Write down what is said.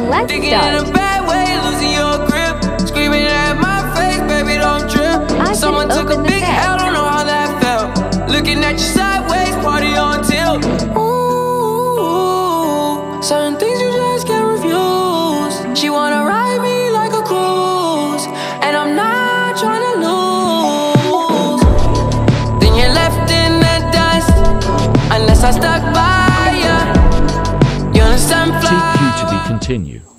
Let's Thinking start. in a bad way, losing your grip. Screaming at my face, baby, don't trip. I Someone can took a open the big bag. L, don't know how that felt. Looking at you sideways, party on tilt. Ooh, certain things you just can't refuse. She wanna ride me like a cruise, and I'm not trying to lose. Then you're left in the dust, unless I stuck by you. You're the sunflower. TQ to be continued.